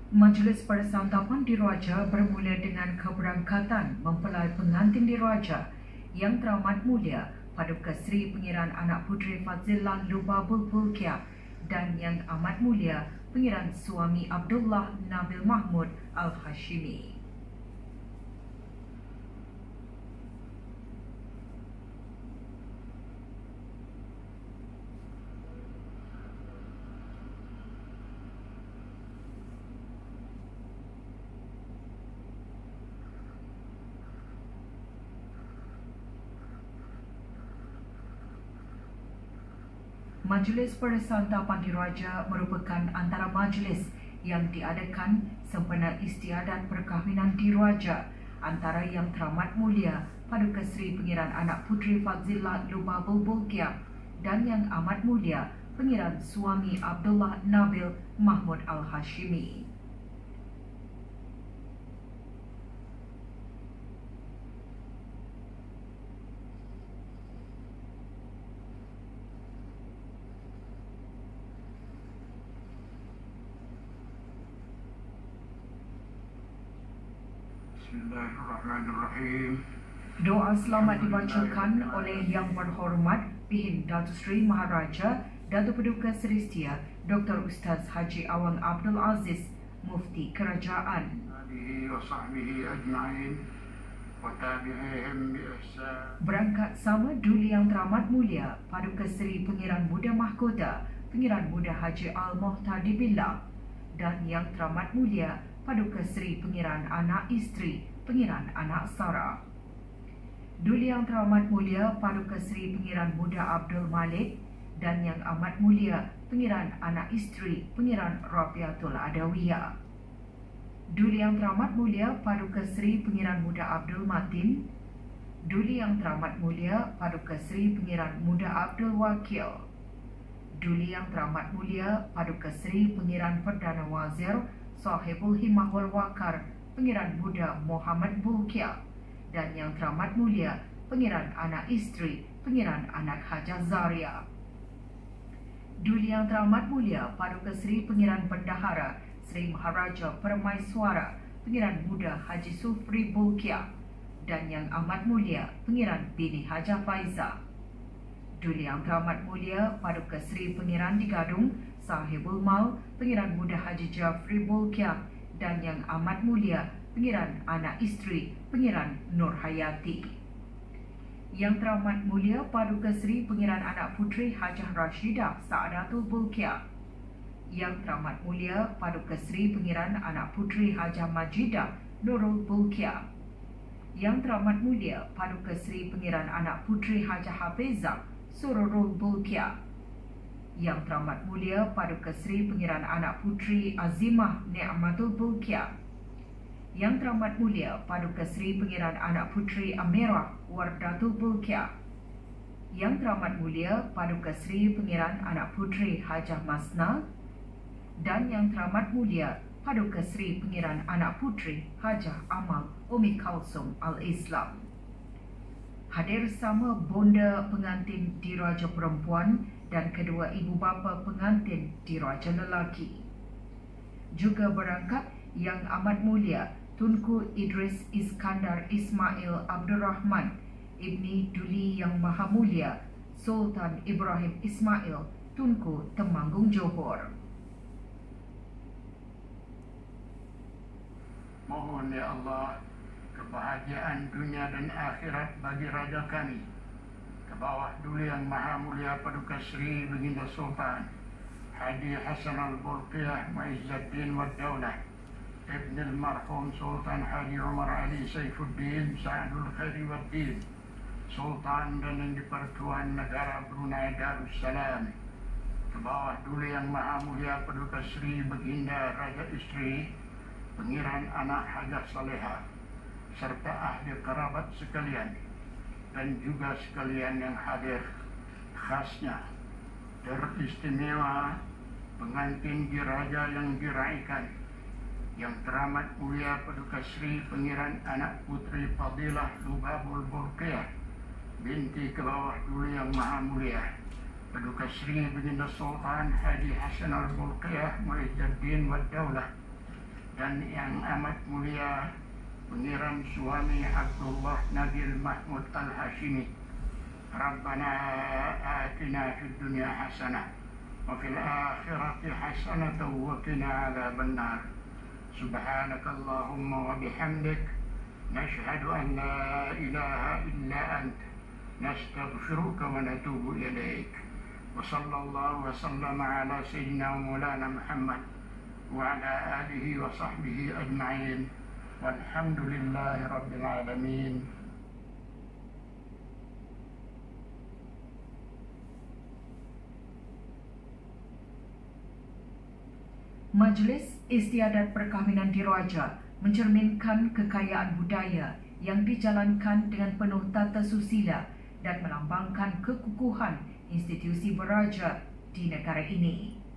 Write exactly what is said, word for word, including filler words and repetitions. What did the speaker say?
Majlis Persantapan Diraja bermula dengan keberangkatan mempelai pengantin diraja yang teramat mulia Paduka Seri Pengiran Anak Puteri Fadzillah Lubabul Bulkiah dan yang amat mulia Pengiran Suami Abdullah Nabil Mahmud Al-Hashimi. Majlis Persantapan Diraja merupakan antara majlis yang diadakan sempena istiadat perkahwinan diraja antara Yang Teramat Mulia Paduka Seri Pengiran Anak Puteri Fadzillah Lubabul Bulkiah dan Yang Amat Mulia Pengiran Suami Abdullah Nabil Mahmud Al-Hashimi. Bismillahirrahmanirrahim. Doa selamat dibacakan oleh Yang Berhormat Pihin Datuk Seri Maharaja Datuk Paduka Seri Setia Doktor Ustaz Haji Awang Abdul Aziz Mufti Kerajaan. Alihi wa sahbihi ajma'in wa tabi'ihim bi ihsan. Berangkat sama Duli Yang Teramat Mulia Paduka Seri Pengiran Muda Mahkota Pengiran Muda Haji Al-Muhtadi Billah dan Yang Teramat Mulia Paduka Seri Pengiran Anak Isteri Pengiran Anak Sara. Duli Yang Teramat Mulia Paduka Seri Pengiran Muda Abdul Malik dan Yang Amat Mulia Pengiran Anak Isteri Pengiran Rafiatul Adawiyah. Duli Yang Teramat Mulia Paduka Seri Pengiran Muda Abdul Matin. Duli Yang Teramat Mulia Paduka Seri Pengiran Muda Abdul Wakil. Duli Yang Teramat Mulia Paduka Seri Pengiran Perdana Wazir Sahibul Himmah wal Waqar Pengiran Muda Muhammad Bulkiah dan Yang Teramat Mulia Pengiran Anak Isteri Pengiran Anak Hajah Zaria. Duli Yang Teramat Mulia Paduka Seri Pengiran Bendahara Seri Maharaja Permaiswara Pengiran Muda Haji Sufri Bulkiah dan Yang Amat Mulia Pengiran Bini Hajah Faizah. Duli Yang Teramat Mulia Paduka Seri Pengiran di Gadung Sahibul Mal Pengiran Muda Haji Jafri Bulkiah dan Yang Amat Mulia Pengiran Anak Isteri Pengiran Nur Hayati. Yang Teramat Mulia Paduka Seri Pengiran Anak Puteri Hajah Rashidah Saadatul Bulkiah. Yang Teramat Mulia Paduka Seri Pengiran Anak Puteri Hajah Majidah Nurul Bulkiah. Yang Teramat Mulia Paduka Seri Pengiran Anak Puteri Hajah Hafizah Sururul Bulkiah. Yang Teramat Mulia Paduka Seri Pengiran Anak Puteri Azimah Ni'matul Bulkiah. Yang Teramat Mulia Paduka Seri Pengiran Anak Puteri Amirah Wardatul Bulkiah. Yang Teramat Mulia Paduka Seri Pengiran Anak Puteri Hajah Masna dan Yang Teramat Mulia Paduka Seri Pengiran Anak Puteri Hajah Amal Umi Kalsum Al-Islam. Hadir sama bonda pengantin diraja perempuan dan kedua ibu bapa pengantin diraja lelaki. Juga berangkat Yang Amat Mulia Tunku Idris Iskandar Ismail Abdul Rahman Ibni Duli Yang Maha Mulia Sultan Ibrahim Ismail Tunku Temanggung Johor. Mohon ya Allah kebahagiaan dunia dan akhirat bagi raja kami ke bawah Duli Yang Maha Mulia Paduka Seri Baginda Sultan Haji Hasan Al-Bulkiah Muizzuddin wa Daulah Ibn al-Marhum Sultan Haji Umar Ali Saifuddin Sa'adul Khairi wa Din Sultan dan yang di-Pertuan Negara Brunei Darussalam ke bawah Duli Yang Maha Mulia Paduka Seri Baginda Raja Isteri Pengiran Anak Hajah Salehah serta ahli kerabat sekalian dan juga sekalian yang hadir, khasnya teristimewa pengantin diraja yang diraikan Yang Teramat Mulia Paduka Seri Pengiran Anak Puteri Fadilah Lubabul Bulkiah binti ke bawah Duli Yang Maha Mulia Paduka Seri Baginda Sultan Haji Hasan Al-Bulkiah Muizzuddin wa Daulah dan yang amat mulia Pengiran Suami Abdullah Nabil Mahmud Al-Hashimi. Rabbana atina fid dunya hasanah wa fil akhirati hasanah wa qina adzaban nar. Subhanakallahumma wa bihamdik nashhadu an la ilaha illa anta nastaghfiruka wa natubu ilaik. Wa sallallahu wa sallama ala sayyidina Maulana Muhammad wa ala alihi wa sahbihi ajma'in. Walhamdulillahi rabbil alamin. Majlis Istiadat Perkahwinan Diraja mencerminkan kekayaan budaya yang dijalankan dengan penuh tata susila dan melambangkan kekukuhan institusi beraja di negara ini.